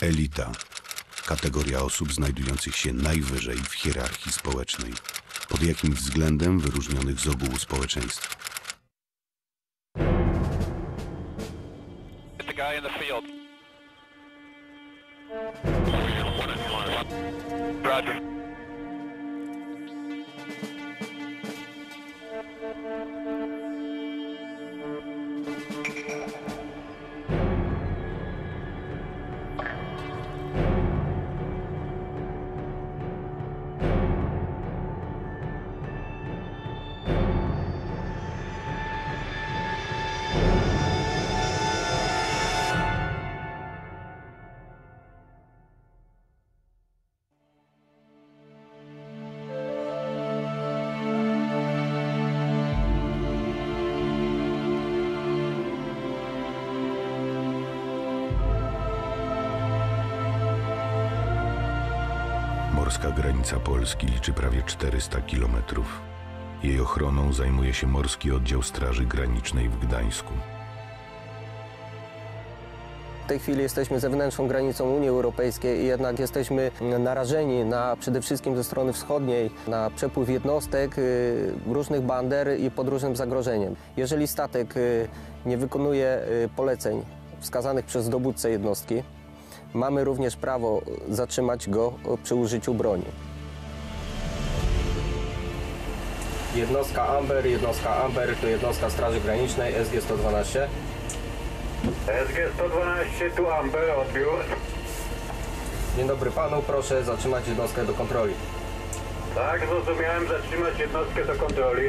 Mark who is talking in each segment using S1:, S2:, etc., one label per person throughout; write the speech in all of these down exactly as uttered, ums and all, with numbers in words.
S1: Elita. Kategoria osób znajdujących się najwyżej w hierarchii społecznej. Pod jakim względem wyróżnionych z ogółu społeczeństwa?
S2: The guy in the field. Roger.
S1: Morska granica Polski liczy prawie czterysta kilometrów. Jej ochroną zajmuje się Morski Oddział Straży Granicznej w Gdańsku.
S3: W tej chwili jesteśmy zewnętrzną granicą Unii Europejskiej i jednak jesteśmy narażeni na, przede wszystkim ze strony wschodniej na przepływ jednostek, różnych bander i pod różnym zagrożeniem. Jeżeli statek nie wykonuje poleceń wskazanych przez dowódcę jednostki, mamy również prawo zatrzymać go przy użyciu broni. Jednostka Amber, jednostka Amber to jednostka Straży Granicznej S G sto dwanaście.
S4: S G sto dwanaście, tu Amber, odbiór.
S3: Dzień dobry panu, proszę zatrzymać jednostkę do kontroli.
S4: Tak, zrozumiałem, zatrzymać jednostkę do kontroli.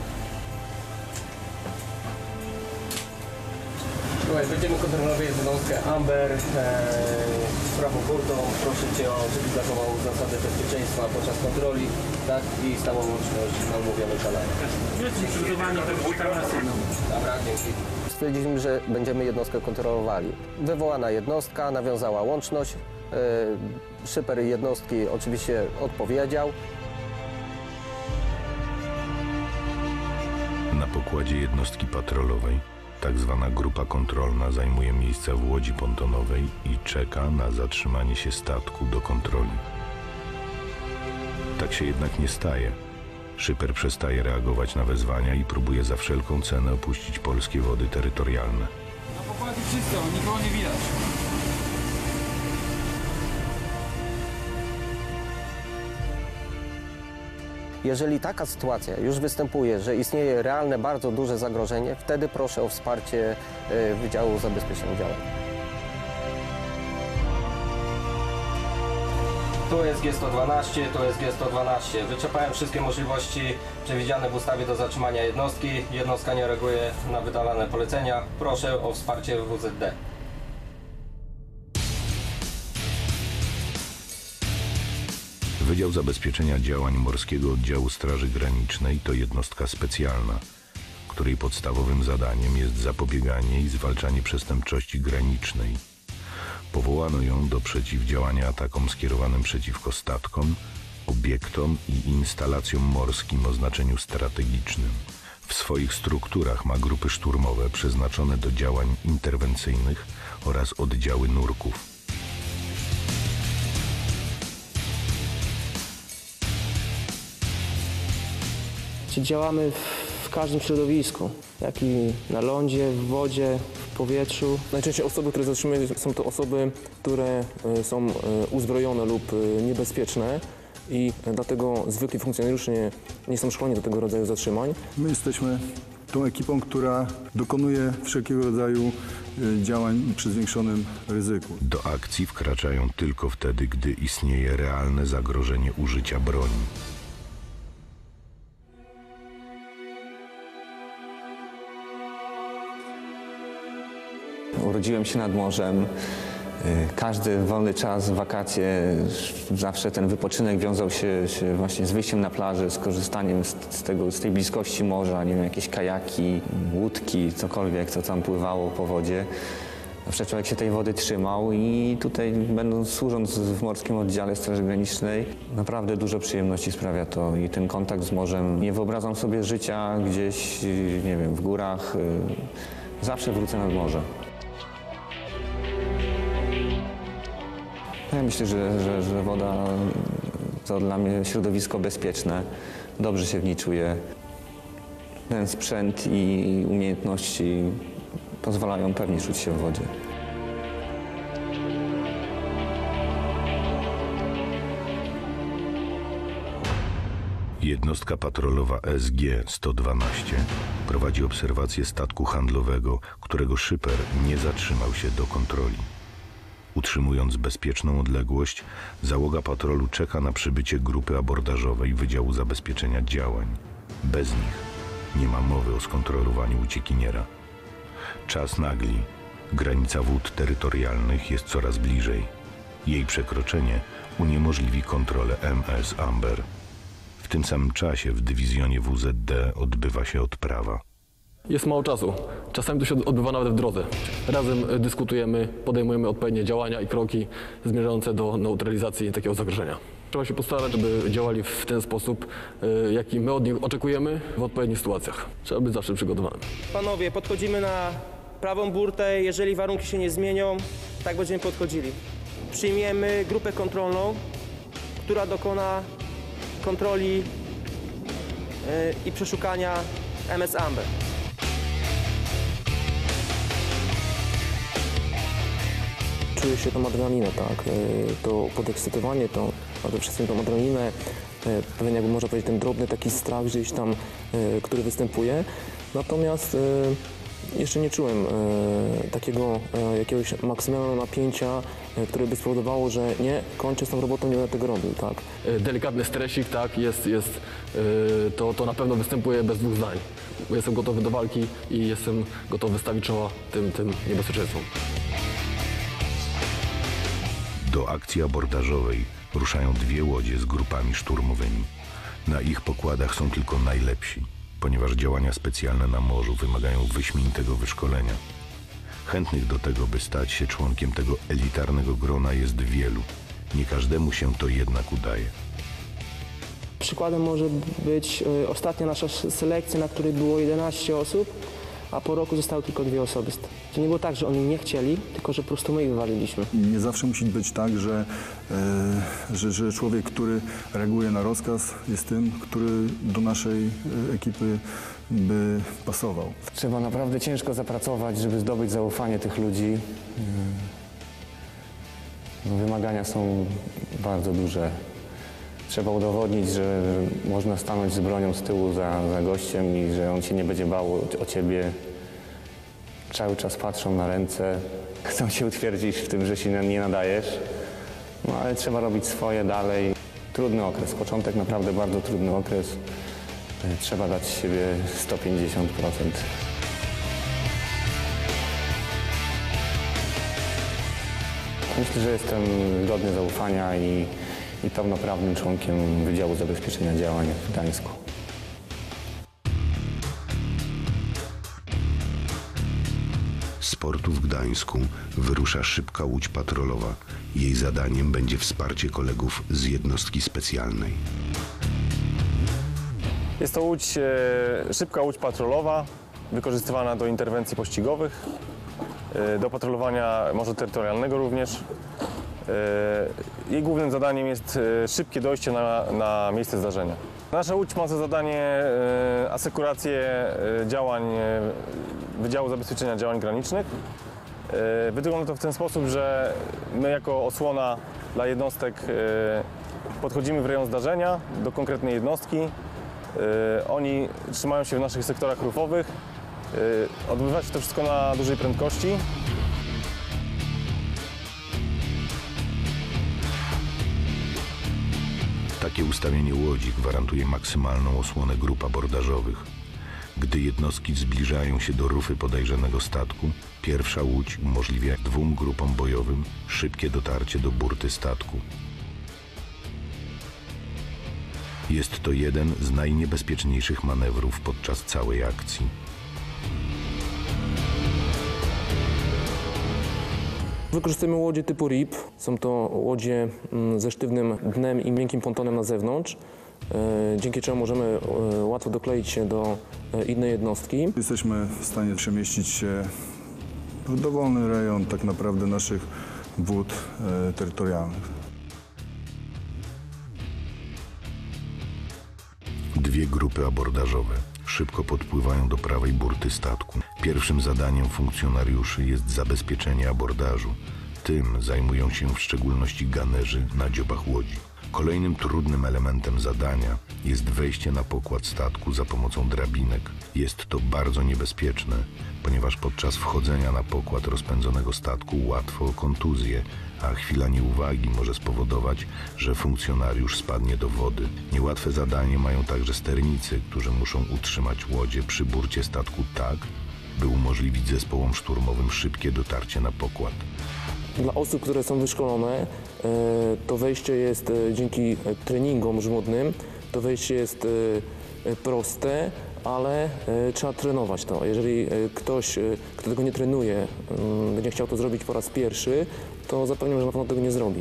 S3: Słuchaj, będziemy kontrolować jednostkę Amber e, z prawą burtą. Proszę cię, żebyś zachował zasady bezpieczeństwa podczas kontroli, tak, i stałą łączność na umówionym kanale.
S5: Jesteśmy przygotowani, to czekamy na sygnał.
S3: Dobra, dzięki. Stwierdziliśmy, że będziemy jednostkę kontrolowali. Wywołana jednostka nawiązała łączność. E, szyper jednostki oczywiście odpowiedział.
S1: Na pokładzie jednostki patrolowej tak zwana grupa kontrolna zajmuje miejsce w łodzi pontonowej i czeka na zatrzymanie się statku do kontroli. Tak się jednak nie staje. Szyper przestaje reagować na wezwania i próbuje za wszelką cenę opuścić polskie wody terytorialne.
S5: Na pokładzie czysto, nikogo nie widać.
S3: Jeżeli taka sytuacja już występuje, że istnieje realne, bardzo duże zagrożenie, wtedy proszę o wsparcie Wydziału Zabezpieczeń Działań. Tu jest G sto dwanaście, tu jest G sto dwanaście. Wyczerpałem wszystkie możliwości przewidziane w ustawie do zatrzymania jednostki. Jednostka nie reaguje na wydawane polecenia. Proszę o wsparcie W Z D.
S1: Wydział Zabezpieczenia Działań Morskiego Oddziału Straży Granicznej to jednostka specjalna, której podstawowym zadaniem jest zapobieganie i zwalczanie przestępczości granicznej. Powołano ją do przeciwdziałania atakom skierowanym przeciwko statkom, obiektom i instalacjom morskim o znaczeniu strategicznym. W swoich strukturach ma grupy szturmowe przeznaczone do działań interwencyjnych oraz oddziały nurków.
S6: Działamy w każdym środowisku, jak i na lądzie, w wodzie, w powietrzu.
S7: Najczęściej osoby, które zatrzymujemy, są to osoby, które są uzbrojone lub niebezpieczne i dlatego zwykli funkcjonariusze nie, nie są szkoleni do tego rodzaju zatrzymań.
S8: My jesteśmy tą ekipą, która dokonuje wszelkiego rodzaju działań przy zwiększonym ryzyku.
S1: Do akcji wkraczają tylko wtedy, gdy istnieje realne zagrożenie użycia broni.
S9: Urodziłem się nad morzem. Każdy wolny czas, wakacje, zawsze ten wypoczynek wiązał się, się właśnie z wyjściem na plażę, z korzystaniem z, z, tego, z tej bliskości morza, nie wiem, jakieś kajaki, łódki, cokolwiek, co tam pływało po wodzie. Zawsze człowiek się tej wody trzymał i tutaj, będąc, służąc w Morskim Oddziale Straży Granicznej, naprawdę dużo przyjemności sprawia to i ten kontakt z morzem. Nie wyobrażam sobie życia gdzieś, nie wiem, w górach. Zawsze wrócę nad morze. Ja myślę, że, że, że woda to dla mnie środowisko bezpieczne. Dobrze się w niej czuję. Ten sprzęt i umiejętności pozwalają pewnie czuć się w wodzie.
S1: Jednostka patrolowa S G sto dwanaście prowadzi obserwację statku handlowego, którego szyper nie zatrzymał się do kontroli. Utrzymując bezpieczną odległość, załoga patrolu czeka na przybycie grupy abordażowej Wydziału Zabezpieczenia Działań. Bez nich nie ma mowy o skontrolowaniu uciekiniera. Czas nagli. Granica wód terytorialnych jest coraz bliżej. Jej przekroczenie uniemożliwi kontrolę M S Amber. W tym samym czasie w dywizjonie W Z D odbywa się odprawa.
S2: Jest mało czasu. Czasami to się odbywa nawet w drodze. Razem dyskutujemy, podejmujemy odpowiednie działania i kroki zmierzające do neutralizacji takiego zagrożenia. Trzeba się postarać, żeby działali w ten sposób, jaki my od nich oczekujemy w odpowiednich sytuacjach. Trzeba być zawsze przygotowanym.
S6: Panowie, podchodzimy na prawą burtę. Jeżeli warunki się nie zmienią, tak będziemy podchodzili. Przyjmiemy grupę kontrolną, która dokona kontroli yy, i przeszukania M S Amber.
S7: Czuję się tą adrenalinę, tak, to podekscytowanie, to, a przede wszystkim tą adrenalinę, pewien jakby można powiedzieć ten drobny taki strach gdzieś tam, który występuje. Natomiast jeszcze nie czułem takiego jakiegoś maksymalnego napięcia, które by spowodowało, że nie, kończę z tą robotą, nie będę tego robił, tak.
S2: Delikatny stresik, tak, jest, jest, to, to na pewno występuje bez dwóch zdań. Jestem gotowy do walki i jestem gotowy stawić czoła tym, tym niebezpieczeństwom.
S1: Do akcji abordażowej ruszają dwie łodzie z grupami szturmowymi. Na ich pokładach są tylko najlepsi, ponieważ działania specjalne na morzu wymagają wyśmienitego wyszkolenia. Chętnych do tego, by stać się członkiem tego elitarnego grona, jest wielu. Nie każdemu się to jednak udaje.
S6: Przykładem może być y, ostatnia nasza selekcja, na której było jedenaście osób, a po roku zostały tylko dwie osoby. To nie było tak, że oni nie chcieli, tylko że po prostu my ich wywaliliśmy.
S8: Nie zawsze musi być tak, że, e, że, że człowiek, który reaguje na rozkaz, jest tym, który do naszej e, ekipy by pasował.
S9: Trzeba naprawdę ciężko zapracować, żeby zdobyć zaufanie tych ludzi. No, wymagania są bardzo duże. Trzeba udowodnić, że można stanąć z bronią z tyłu za, za gościem i że on się nie będzie bał o ciebie. Cały czas patrzą na ręce, chcą się utwierdzić w tym, że się nie nadajesz. No ale trzeba robić swoje dalej. Trudny okres, początek naprawdę bardzo trudny okres. Trzeba dać z siebie sto pięćdziesiąt procent. Myślę, że jestem godny zaufania i, i pełnoprawnym członkiem Wydziału Zabezpieczenia Działań w Gdańsku.
S10: Z portu w Gdańsku wyrusza szybka łódź patrolowa. Jej zadaniem będzie wsparcie kolegów z jednostki specjalnej.
S11: Jest to łódź, e, szybka łódź patrolowa, wykorzystywana do interwencji pościgowych, e, do patrolowania morza terytorialnego również. E, jej głównym zadaniem jest e, szybkie dojście na, na miejsce zdarzenia. Nasza łódź ma za zadanie e, asekurację e, działań e, Wydziału Zabezpieczenia Działań Granicznych. E, wygląda to w ten sposób, że my jako osłona dla jednostek e, podchodzimy w rejon zdarzenia do konkretnej jednostki. Yy, oni trzymają się w naszych sektorach rufowych. Yy, odbywa się to wszystko na dużej prędkości.
S1: Takie ustawienie łodzi gwarantuje maksymalną osłonę grup abordażowych. Gdy jednostki zbliżają się do rufy podejrzanego statku, pierwsza łódź umożliwia dwóm grupom bojowym szybkie dotarcie do burty statku. Jest to jeden z najniebezpieczniejszych manewrów podczas całej akcji.
S7: Wykorzystujemy łodzie typu R I P. Są to łodzie ze sztywnym dnem i miękkim pontonem na zewnątrz, dzięki czemu możemy łatwo dokleić się do innej jednostki.
S8: Jesteśmy w stanie przemieścić się w dowolny rejon tak naprawdę naszych wód e, terytorialnych.
S1: Dwie grupy abordażowe szybko podpływają do prawej burty statku. Pierwszym zadaniem funkcjonariuszy jest zabezpieczenie abordażu. Tym zajmują się w szczególności ganerzy na dziobach łodzi. Kolejnym trudnym elementem zadania jest wejście na pokład statku za pomocą drabinek. Jest to bardzo niebezpieczne, ponieważ podczas wchodzenia na pokład rozpędzonego statku łatwo o kontuzję, a chwila nieuwagi może spowodować, że funkcjonariusz spadnie do wody. Niełatwe zadanie mają także sternicy, którzy muszą utrzymać łodzie przy burcie statku tak, by umożliwić zespołom szturmowym szybkie dotarcie na pokład.
S7: Dla osób, które są wyszkolone, to wejście jest dzięki treningom żmudnym, to wejście jest proste, ale trzeba trenować to. Jeżeli ktoś, kto tego nie trenuje, będzie chciał to zrobić po raz pierwszy, to zapewniam, że na pewno tego nie zrobi.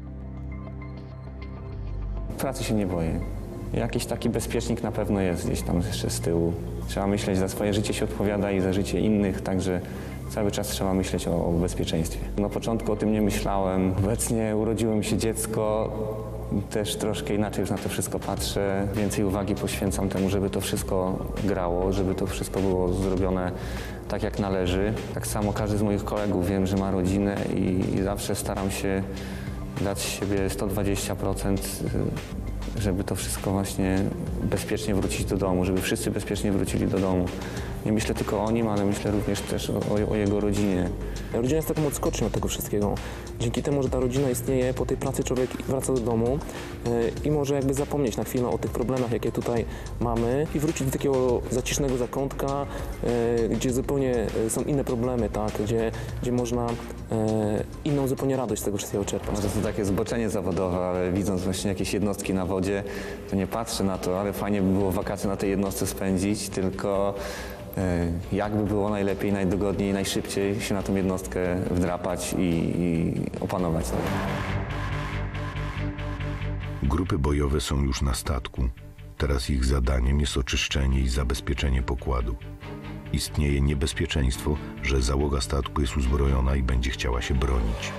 S9: Pracy się nie boję. Jakiś taki bezpiecznik na pewno jest gdzieś tam jeszcze z tyłu. Trzeba myśleć, za swoje życie się odpowiada i za życie innych, także cały czas trzeba myśleć o, o bezpieczeństwie. Na początku o tym nie myślałem. Obecnie urodziło mi się dziecko, też troszkę inaczej już na to wszystko patrzę. Więcej uwagi poświęcam temu, żeby to wszystko grało, żeby to wszystko było zrobione tak jak należy. Tak samo każdy z moich kolegów wiem, że ma rodzinę i, i zawsze staram się dać z siebie sto dwadzieścia procent, żeby to wszystko właśnie bezpiecznie wrócić do domu, żeby wszyscy bezpiecznie wrócili do domu. Nie myślę tylko o nim, ale myślę również też o, o jego rodzinie.
S7: Rodzina jest taką odskocznią tego wszystkiego. Dzięki temu, że ta rodzina istnieje, po tej pracy człowiek wraca do domu yy, i może jakby zapomnieć na chwilę o tych problemach, jakie tutaj mamy i wrócić do takiego zacisznego zakątka, yy, gdzie zupełnie są inne problemy, tak? gdzie, gdzie można yy, inną zupełnie radość z tego wszystkiego czerpać.
S9: Może to takie zboczenie zawodowe, ale widząc właśnie jakieś jednostki na wodzie, to nie patrzę na to, ale fajnie by było wakacje na tej jednostce spędzić, tylko jakby było najlepiej, najdogodniej, najszybciej się na tą jednostkę wdrapać i, i opanować to.
S1: Grupy bojowe są już na statku. Teraz ich zadaniem jest oczyszczenie i zabezpieczenie pokładu. Istnieje niebezpieczeństwo, że załoga statku jest uzbrojona i będzie chciała się bronić.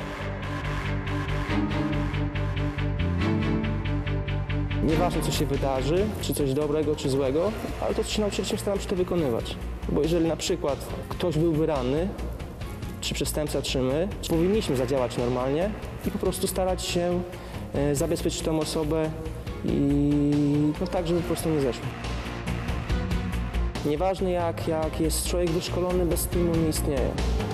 S6: Nieważne, co się wydarzy, czy coś dobrego, czy złego, ale to, co się nauczyliśmy, staram się to wykonywać. Bo jeżeli na przykład ktoś byłby ranny, czy przestępca, czy my, powinniśmy zadziałać normalnie i po prostu starać się e, zabezpieczyć tę osobę i no tak, żeby po prostu nie zeszło. Nieważne jak, jak jest człowiek wyszkolony, bez teamu nie istnieje.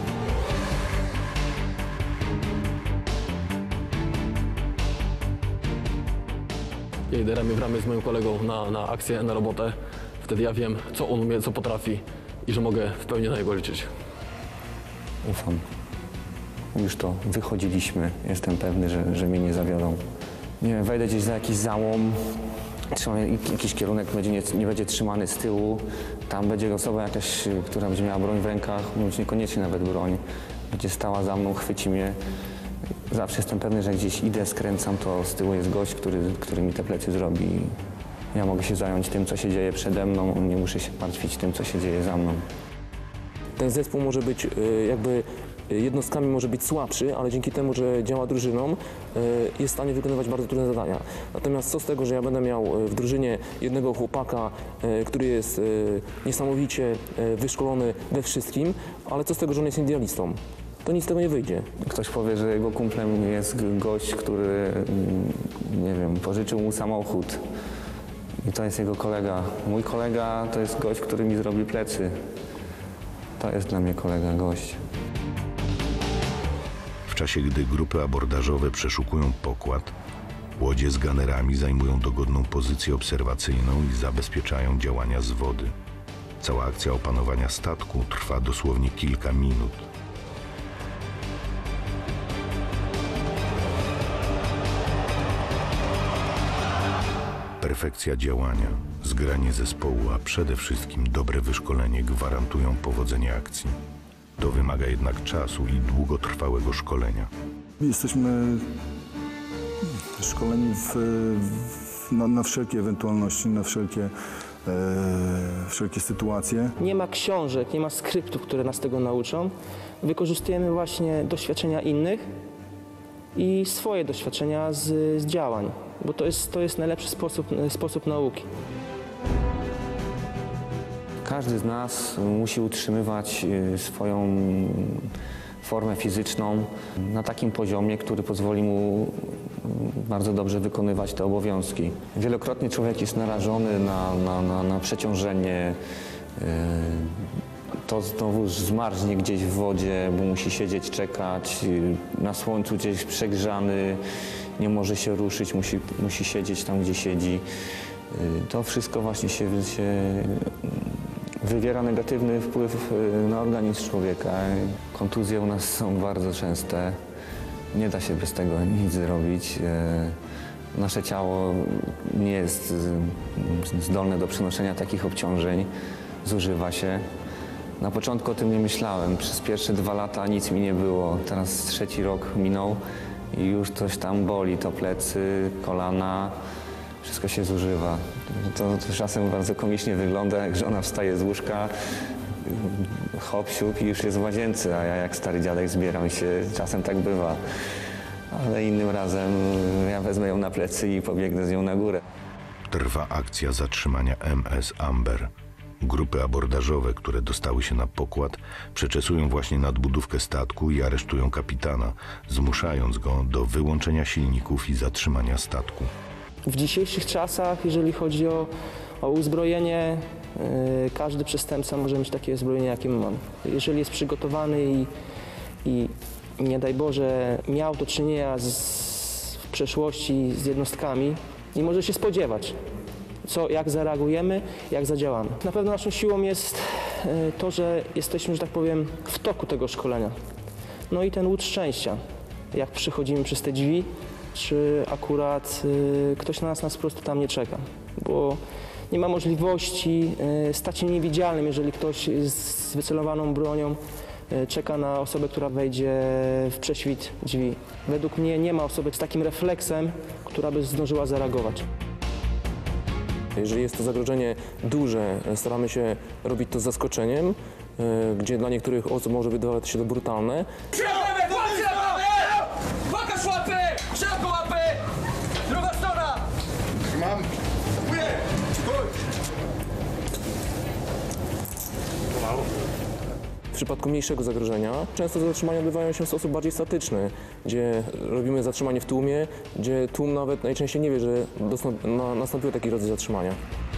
S2: Ja idę ramię w ramię z moim kolegą na, na akcję, na robotę. Wtedy ja wiem, co on umie, co potrafi i że mogę w pełni na niego liczyć.
S9: Ufam. Już to wychodziliśmy. Jestem pewny, że, że mnie nie zawiodą. Nie wiem, wejdę gdzieś za jakiś załom, trzymam jakiś kierunek, będzie nie, nie będzie trzymany z tyłu. Tam będzie osoba jakaś, która będzie miała broń w rękach, bądź niekoniecznie nawet broń. Będzie stała za mną, chwyci mnie. Zawsze jestem pewny, że gdzieś idę, skręcam, to z tyłu jest gość, który, który mi te plecy zrobi. Ja mogę się zająć tym, co się dzieje przede mną, nie muszę się martwić tym, co się dzieje za mną.
S7: Ten zespół może być jakby jednostkami może być słabszy, ale dzięki temu, że działa drużyną, jest w stanie wykonywać bardzo trudne zadania. Natomiast co z tego, że ja będę miał w drużynie jednego chłopaka, który jest niesamowicie wyszkolony we wszystkim, ale co z tego, że on jest idealistą? To nic z tego nie wyjdzie.
S9: Ktoś powie, że jego kumplem jest gość, który, nie wiem, pożyczył mu samochód. I to jest jego kolega. Mój kolega to jest gość, który mi zrobi plecy. To jest dla mnie kolega, gość.
S1: W czasie, gdy grupy abordażowe przeszukują pokład, łodzie z ganerami zajmują dogodną pozycję obserwacyjną i zabezpieczają działania z wody. Cała akcja opanowania statku trwa dosłownie kilka minut. Perfekcja działania, zgranie zespołu, a przede wszystkim dobre wyszkolenie gwarantują powodzenie akcji. To wymaga jednak czasu i długotrwałego szkolenia.
S8: Jesteśmy szkoleni w, w, na, na wszelkie ewentualności, na wszelkie, e, wszelkie sytuacje.
S6: Nie ma książek, nie ma skryptów, które nas tego nauczą. Wykorzystujemy właśnie doświadczenia innych i swoje doświadczenia z, z działań, bo to jest, to jest najlepszy sposób, sposób nauki.
S9: Każdy z nas musi utrzymywać swoją formę fizyczną na takim poziomie, który pozwoli mu bardzo dobrze wykonywać te obowiązki. Wielokrotnie człowiek jest narażony na, na, na, na przeciążenie. To znowu zmarznie gdzieś w wodzie, bo musi siedzieć, czekać, na słońcu gdzieś przegrzany, nie może się ruszyć, musi, musi siedzieć tam, gdzie siedzi. To wszystko właśnie się, się wywiera negatywny wpływ na organizm człowieka. Kontuzje u nas są bardzo częste. Nie da się bez tego nic zrobić. Nasze ciało nie jest zdolne do przenoszenia takich obciążeń. Zużywa się. Na początku o tym nie myślałem. Przez pierwsze dwa lata nic mi nie było. Teraz trzeci rok minął i już coś tam boli. To plecy, kolana. Wszystko się zużywa. To, to czasem bardzo komicznie wygląda, jak żona wstaje z łóżka, hop, siup i już jest w łazience, a ja jak stary dziadek zbieram się. Czasem tak bywa. Ale innym razem ja wezmę ją na plecy i pobiegnę z nią na górę.
S1: Trwa akcja zatrzymania M S Amber. Grupy abordażowe, które dostały się na pokład, przeczesują właśnie nadbudówkę statku i aresztują kapitana, zmuszając go do wyłączenia silników i zatrzymania statku.
S6: W dzisiejszych czasach, jeżeli chodzi o, o uzbrojenie, yy, każdy przestępca może mieć takie uzbrojenie, jakie my mamy. Jeżeli jest przygotowany i, i nie daj Boże miał do czynienia z, w przeszłości z jednostkami, nie może się spodziewać, co, jak zareagujemy, jak zadziałamy. Na pewno naszą siłą jest yy, to, że jesteśmy, że tak powiem, w toku tego szkolenia. No i ten łód szczęścia, jak przechodzimy przez te drzwi, czy akurat y, ktoś na nas, nas po prostu tam nie czeka, bo nie ma możliwości y, stać się niewidzialnym, jeżeli ktoś z wycelowaną bronią y, czeka na osobę, która wejdzie w prześwit drzwi. Według mnie nie ma osoby z takim refleksem, która by zdążyła zareagować.
S7: Jeżeli jest to zagrożenie duże, staramy się robić to z zaskoczeniem, y, gdzie dla niektórych osób może wydawać się to brutalne.
S5: Pokaż łapy! Szeroko łapy! Druga strona!
S12: Mam.
S7: W przypadku mniejszego zagrożenia często zatrzymania odbywają się w sposób bardziej statyczny, gdzie robimy zatrzymanie w tłumie, gdzie tłum nawet najczęściej nie wie, że nastąpił taki rodzaj zatrzymania.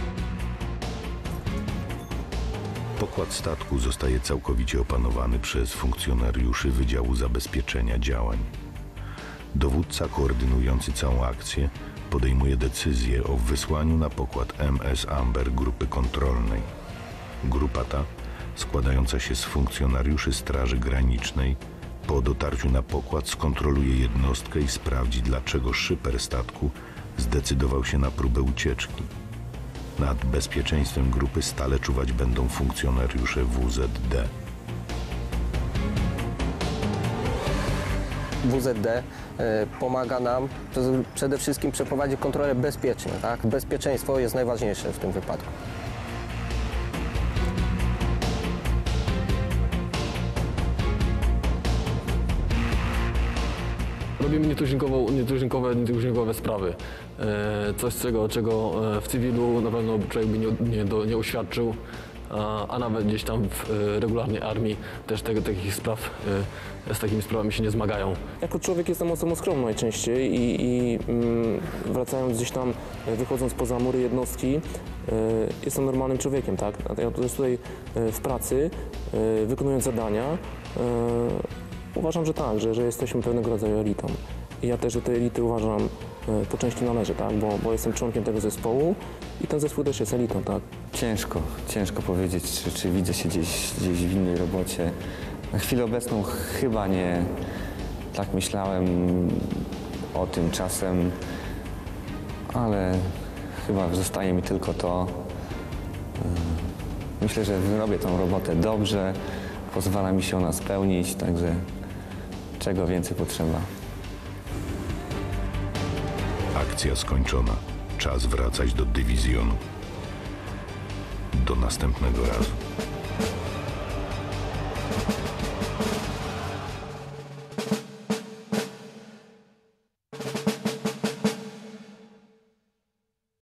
S1: Pokład statku zostaje całkowicie opanowany przez funkcjonariuszy Wydziału Zabezpieczenia Działań. Dowódca koordynujący całą akcję podejmuje decyzję o wysłaniu na pokład M S Amber grupy kontrolnej. Grupa ta, składająca się z funkcjonariuszy Straży Granicznej, po dotarciu na pokład skontroluje jednostkę i sprawdzi, dlaczego szyper statku zdecydował się na próbę ucieczki. Nad bezpieczeństwem grupy stale czuwać będą funkcjonariusze W Z D.
S3: W Z D pomaga nam przede wszystkim przeprowadzić kontrolę bezpiecznie. Tak? Bezpieczeństwo jest najważniejsze w tym wypadku.
S2: Robimy nietuzinkową, nietuzinkowe, nietuzinkowe sprawy. E, coś, czego, czego w cywilu na pewno człowiek by nie, nie, do, nie uświadczył, a, a nawet gdzieś tam w e, regularnej armii też tego, takich spraw, e, z takimi sprawami się nie zmagają.
S7: Jako człowiek jestem osobą skromną najczęściej i, i mm, wracając gdzieś tam, wychodząc poza mury jednostki, e, jestem normalnym człowiekiem, tak? Natomiast tutaj e, w pracy, e, wykonując zadania, e, uważam, że tak, że, że jesteśmy pewnego rodzaju elitą. I ja też do tej elity uważam, e, po części należę, tak? Bo, bo jestem członkiem tego zespołu i ten zespół też jest elitą, tak?
S9: Ciężko, ciężko powiedzieć, czy, czy widzę się gdzieś, gdzieś w innej robocie. Na chwilę obecną chyba nie. Tak myślałem o tym czasem, ale chyba zostaje mi tylko to. Myślę, że robię tą robotę dobrze, pozwala mi się ona spełnić, także czego więcej potrzeba.
S1: Akcja skończona. Czas wracać do dywizjonu. Do następnego razu.